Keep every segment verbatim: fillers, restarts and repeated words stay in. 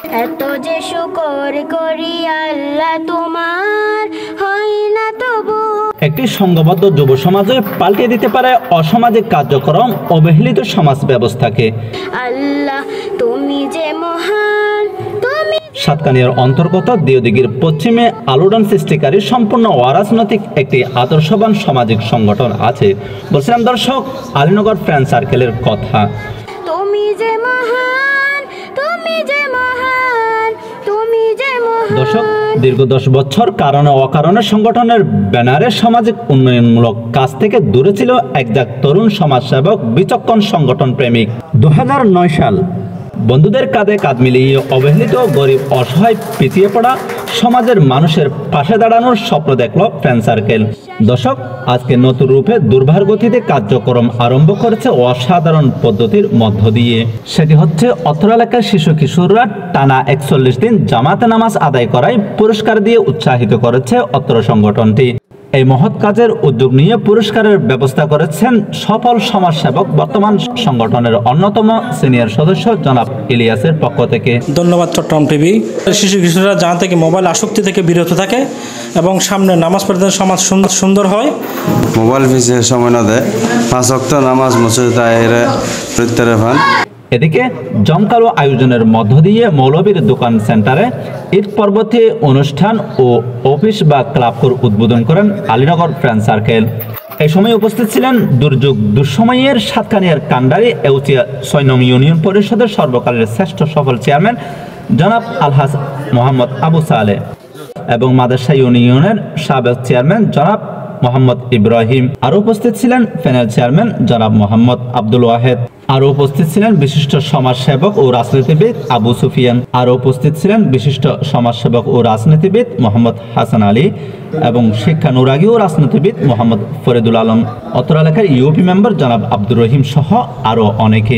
এত যে শুকর করি আল্লাহ তোমার, হয় না তবু। একটি সংঘবদ্ধ যুব সমাজে পাল্টে দিতে পারে অসামাজিক কার্যক্রম অবহেলিত সমাজ ব্যবস্থাকে। আল্লাহ তুমি যে মহান, তুমি। সাতকানিয়ার অন্তর্গত দিওদিঘির পশ্চিমে আলোড়ন সৃষ্টিকারী সম্পূর্ণ অরাজনৈতিক একটি আদর্শবান সামাজিক সংগঠন আছে। বলছিলাম দর্শক, আলীনগর ফ্রেন্ড সার্কেলের কথা। তুমি যে মহান, তুমি যে মহান, তুমি যে মহান। দর্শক, দীর্ঘ দশ বছর কারণে অকারণে সংগঠনের ব্যানারে সামাজিক উন্নয়নমূলক কাজ থেকে দূরে ছিল একজাক তরুণ সমাজসেবক, বিচক্ষণ সংগঠন প্রেমিক। দু হাজার নয় সাল বন্ধুদের কাঁধে কাঁধ মিলিয়ে অবহেলিত, গরিব, অসহায়, পিছিয়ে পড়া সমাজের মানুষের পাশে দাঁড়ানোর স্বপ্ন দেখল ফ্রেন্ড সার্কেল। দর্শক, আজকে নতুন রূপে দুর্বার গতিতে কার্যক্রম আরম্ভ করেছে অসাধারণ পদ্ধতির মধ্য দিয়ে। সেটি হচ্ছে অত্র এলাকার শিশু কিশোররা টানা একচল্লিশ দিন জামাতে নামাজ আদায় করায় পুরস্কার দিয়ে উৎসাহিত করেছে অত্র সংগঠনটি। এই মহৎ কাজের উদ্যোগ নিয়ে পুরস্কারের ব্যবস্থা করেছেন সফল সমাজসেবক, বর্তমান সংগঠনের অন্যতম সিনিয়র সদস্য জনাব ইলিয়াসের পক্ষ থেকে। ধন্যবাদ চট্টগ্রাম টিভি। শিশু কিশোররা জানা থেকে মোবাইল আসক্তি থেকে বিরত থাকে এবং সামনে নামাজ পড়তে সমাজ সুন্দর সুন্দর হয়। মোবাইল পিছিয়ে সময় না দেয়, পাঁচ ওয়াক্ত নামাজ মসজিদে প্রত্যাহার হন। এদিকে জমকালো আয়োজনের মধ্য দিয়ে মৌলবীর দোকান সেন্টারে ঈদ পরবর্তী অনুষ্ঠান ও অফিস বা ক্লাবঘর উদ্বোধন করেন আলীনগর ফ্রেন্ড সার্কেল। এই সময় উপস্থিত ছিলেন দুর্যোগ দুঃসময়ের সাতকানিয়ার কান্ডারি এউচিয়া ছয় নং ইউনিয়ন পরিষদের সর্বকালের শ্রেষ্ঠ সফল চেয়ারম্যান জনাব আলহাজ মোহাম্মদ আবু সালে এবং মাদ্রাসা ইউনিয়নের সাবেক চেয়ারম্যান জনাব মোহাম্মদ ইব্রাহিম। আরও উপস্থিত ছিলেন ফেনের চেয়ারম্যান জনাব মোহাম্মদ আব্দুল ওয়াহেদ। আরও উপস্থিত ছিলেন বিশিষ্ট সমাজসেবক ও রাজনীতিবিদ আবু সুফিয়ান। আরও উপস্থিত ছিলেন বিশিষ্ট সমাজসেবক ও রাজনীতিবিদ মোহাম্মদ হাসান আলী এবং শিক্ষানুরাগী ও রাজনীতিবিদ মোহাম্মদ ফরিদুল আলম। অত্র এলাকার ইউপি মেম্বার জনাব আব্দুর রহিম সহ আরও অনেকে।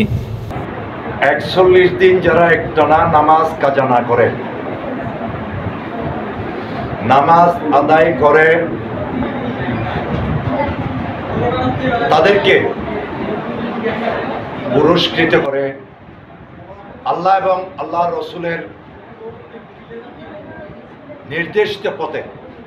একচল্লিশ দিন যারা একটানা নামাজ কাজা না করে, নামাজ আদায় করে, তাদেরকে পুরস্কৃত করে আল্লাহ এবং আল্লাহ রসুলের নির্দেশিত পথে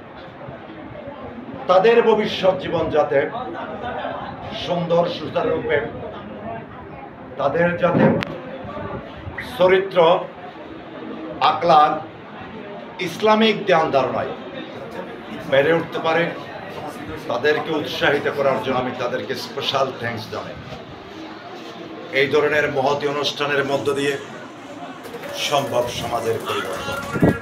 তাদের ভবিষ্যৎ জীবন যাতে সুন্দর সুচারুরূপে, তাদের যাতে চরিত্র, আখলাক, ইসলামিক ধ্যান ধারণায় বেড়ে উঠতে পারে, তাদেরকে উৎসাহিত করার জন্য আমি তাদেরকে স্পেশাল থ্যাঙ্কস জানাই। এই ধরনের মহতী অনুষ্ঠানের মধ্য দিয়ে সম্ভব সমাজের পরিবর্তন।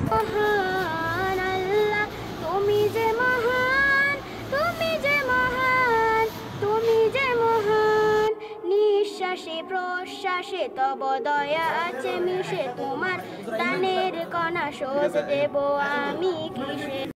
তুমি যে মহান, তুমি যে মহান, তুমি যে মহান। নিঃশ্বাসে প্রশ্বাসে তব দয়া আছে মিশে, তোমার দানের কণা শোধ দেব আমি কিসে।